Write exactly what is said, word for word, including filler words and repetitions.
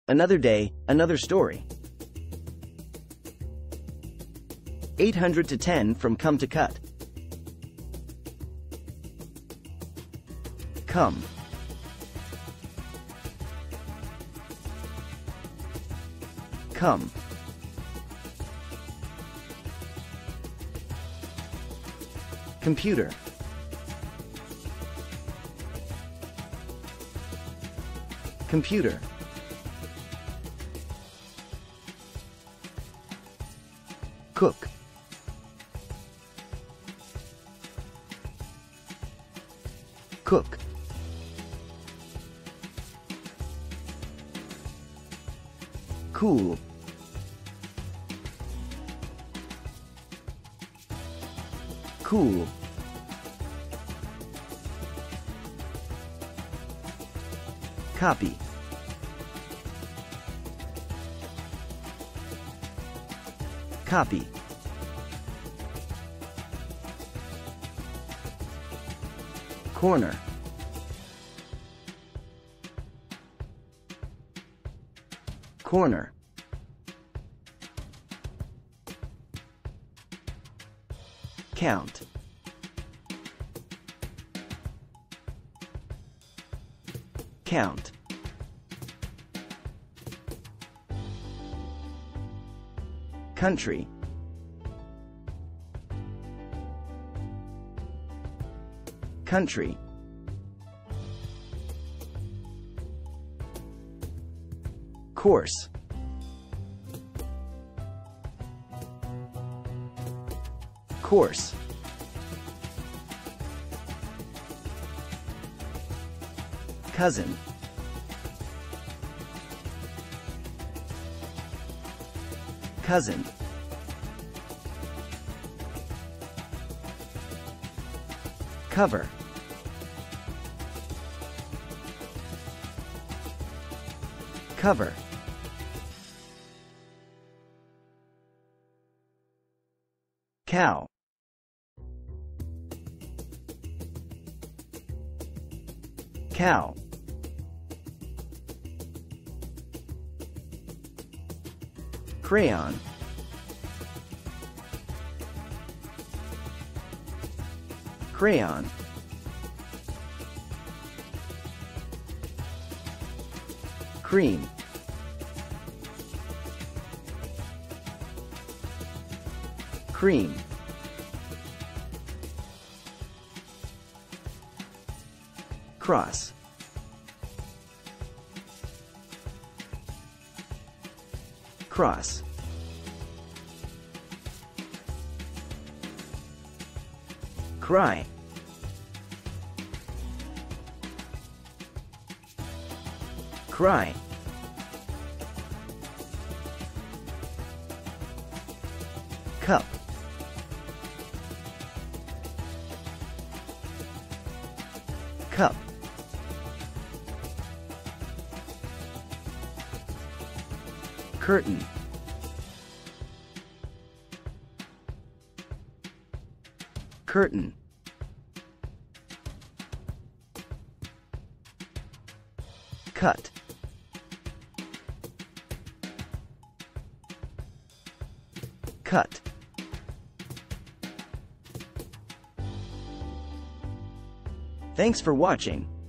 Another day, another story. eight hundred to ten from come to cut. Come. Come. Computer. Computer. Cook. Cook. Cool. Cool. Copy. Copy. Corner. Corner. Count. Count. Country. Country. Course. Course. Cousin. Cousin. Cover. Cover. Cow. Cow. Crayon. Crayon. Cream. Cream. Cross. Cross. Cry. Cry. Cup. Cup. Curtain. Curtain. Cut. Cut. Thanks for watching.